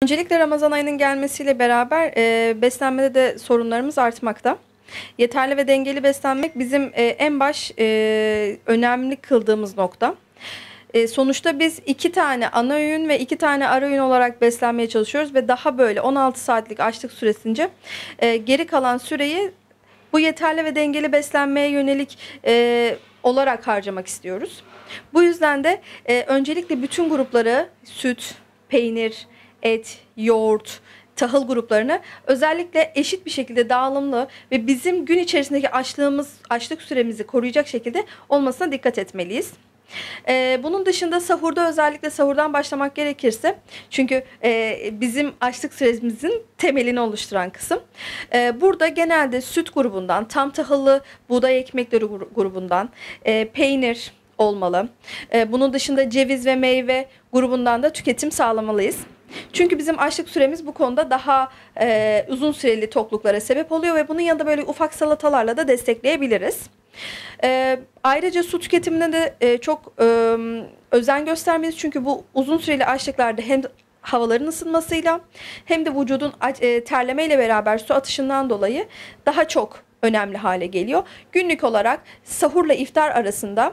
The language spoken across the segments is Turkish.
Öncelikle Ramazan ayının gelmesiyle beraber beslenmede de sorunlarımız artmakta. Yeterli ve dengeli beslenmek bizim en baş önemli kıldığımız nokta. Sonuçta biz 2 tane ana öğün ve 2 tane ara öğün olarak beslenmeye çalışıyoruz ve daha böyle 16 saatlik açlık süresince geri kalan süreyi bu yeterli ve dengeli beslenmeye yönelik olarak harcamak istiyoruz. Bu yüzden de öncelikle bütün grupları süt, peynir, et, yoğurt, tahıl gruplarını özellikle eşit bir şekilde dağılımlı ve bizim gün içerisindeki açlık süremizi koruyacak şekilde olmasına dikkat etmeliyiz. Bunun dışında sahurda özellikle sahurdan başlamak gerekirse çünkü bizim açlık süremizin temelini oluşturan kısım. Burada genelde süt grubundan, tam tahıllı buğday ekmekleri grubundan, peynir olmalı. Bunun dışında ceviz ve meyve grubundan da tüketim sağlamalıyız. Çünkü bizim açlık süremiz bu konuda daha uzun süreli tokluklara sebep oluyor ve bunun yanında böyle ufak salatalarla da destekleyebiliriz. Ayrıca su tüketimine de çok özen göstermeliyiz. Çünkü bu uzun süreli açlıklarda hem havaların ısınmasıyla hem de vücudun terlemeyle beraber su atışından dolayı daha çok önemli hale geliyor. Günlük olarak sahurla iftar arasında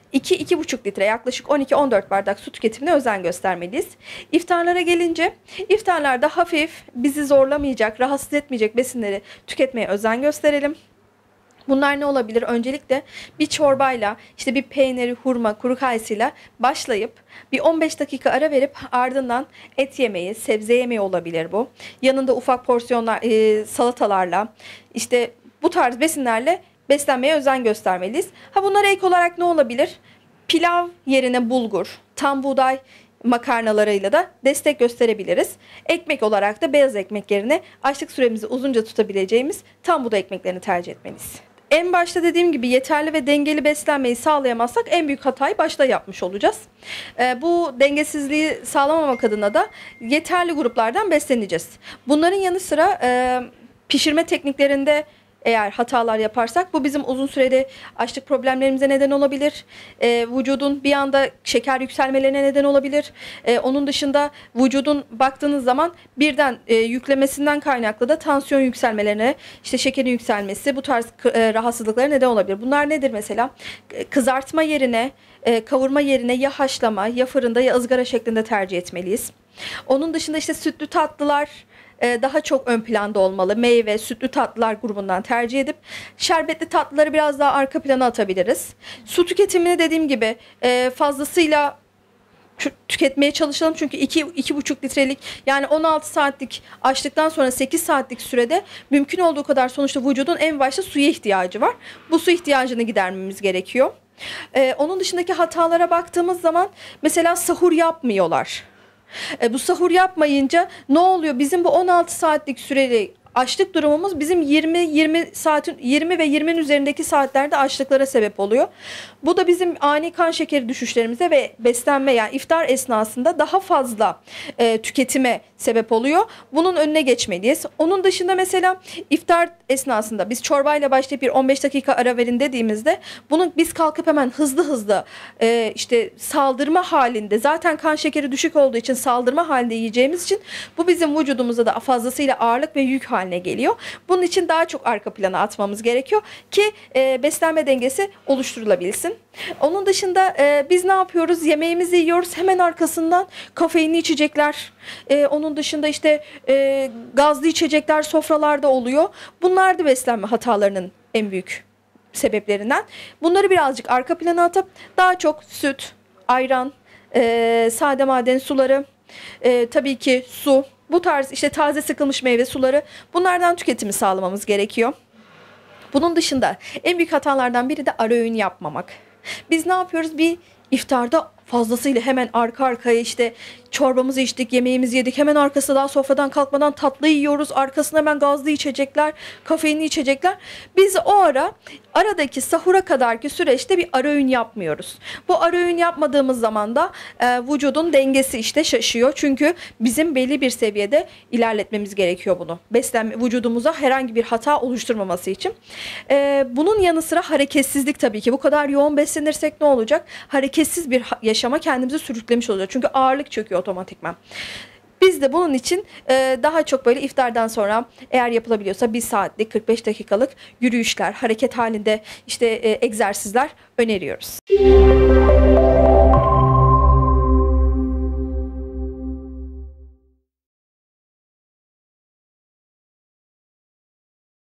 2-2,5 litre yaklaşık 12-14 bardak su tüketimine özen göstermeliyiz. İftarlara gelince iftarlarda hafif bizi zorlamayacak, rahatsız etmeyecek besinleri tüketmeye özen gösterelim. Bunlar ne olabilir? Öncelikle bir çorbayla, işte bir peyniri, hurma, kuru kayısıyla başlayıp bir 15 dakika ara verip ardından et yemeği, sebze yemeği olabilir bu. Yanında ufak porsiyonlar, salatalarla, işte bu tarz besinlerle beslenmeye özen göstermeliyiz. Bunlara ek olarak ne olabilir? Pilav yerine bulgur, tam buğday makarnalarıyla da destek gösterebiliriz. Ekmek olarak da beyaz ekmek yerine açlık süremizi uzunca tutabileceğimiz tam buğday ekmeklerini tercih etmeliyiz. En başta dediğim gibi yeterli ve dengeli beslenmeyi sağlayamazsak en büyük hatayı başta yapmış olacağız. Bu dengesizliği sağlamamak adına da yeterli gruplardan besleneceğiz. Bunların yanı sıra pişirme tekniklerinde eğer hatalar yaparsak bu bizim uzun süreli açlık problemlerimize neden olabilir. Vücudun bir anda şeker yükselmelerine neden olabilir. Onun dışında vücudun baktığınız zaman birden yüklemesinden kaynaklı da tansiyon yükselmelerine, işte şekerin yükselmesi, bu tarz rahatsızlıklara neden olabilir. Bunlar nedir mesela? Kızartma yerine, kavurma yerine ya haşlama, ya fırında ya ızgara şeklinde tercih etmeliyiz. Onun dışında işte sütlü tatlılar daha çok ön planda olmalı. Meyve, sütlü tatlılar grubundan tercih edip şerbetli tatlıları biraz daha arka plana atabiliriz. Su tüketimini dediğim gibi fazlasıyla tüketmeye çalışalım. Çünkü 2,5 litrelik yani 16 saatlik açlıktan sonra 8 saatlik sürede mümkün olduğu kadar sonuçta vücudun en başta suya ihtiyacı var. Bu su ihtiyacını gidermemiz gerekiyor. Onun dışındaki hatalara baktığımız zaman mesela sahur yapmıyorlar. Bu sahur yapmayınca ne oluyor? Bizim bu 16 saatlik süreli açlık durumumuz bizim 20 ve 20'nin üzerindeki saatlerde açlıklara sebep oluyor. Bu da bizim ani kan şekeri düşüşlerimize ve beslenme yani iftar esnasında daha fazla tüketime sebep oluyor. Bunun önüne geçmeliyiz. Onun dışında mesela iftar esnasında biz çorbayla başlayıp bir 15 dakika ara verin dediğimizde bunu biz kalkıp hemen hızlı işte saldırma halinde zaten kan şekeri düşük olduğu için saldırma halinde yiyeceğimiz için bu bizim vücudumuza da fazlasıyla ağırlık ve yük haline geliyor. Bunun için daha çok arka plana atmamız gerekiyor ki beslenme dengesi oluşturulabilsin. Onun dışında biz ne yapıyoruz? Yemeğimizi yiyoruz. Hemen arkasından kafeinli içecekler. Onun dışında işte gazlı içecekler sofralarda oluyor. Bunlar da beslenme hatalarının en büyük sebeplerinden. Bunları birazcık arka plana atıp daha çok süt, ayran, sade maden suları, tabii ki su, bu tarz işte taze sıkılmış meyve suları bunlardan tüketimi sağlamamız gerekiyor. Bunun dışında en büyük hatalardan biri de ara öğün yapmamak. Biz ne yapıyoruz? Bir iftarda fazlasıyla hemen arka arkaya işte çorbamızı içtik, yemeğimizi yedik. Hemen arkasında daha sofradan kalkmadan tatlı yiyoruz. Arkasında hemen gazlı içecekler, kafeinli içecekler. Biz o aradaki sahura kadarki süreçte bir ara öğün yapmıyoruz. Bu ara öğün yapmadığımız zaman da vücudun dengesi işte şaşıyor. Çünkü bizim belli bir seviyede ilerletmemiz gerekiyor bunu. Beslenme vücudumuza herhangi bir hata oluşturmaması için. Bunun yanı sıra hareketsizlik tabii ki. Bu kadar yoğun beslenirsek ne olacak? Hareketsiz bir yaşama kendimizi sürüklemiş olacağız. Çünkü ağırlık çöküyor otomatikman. Biz de bunun için daha çok böyle iftardan sonra eğer yapılabiliyorsa 1 saatlik 45 dakikalık yürüyüşler, hareket halinde işte egzersizler öneriyoruz.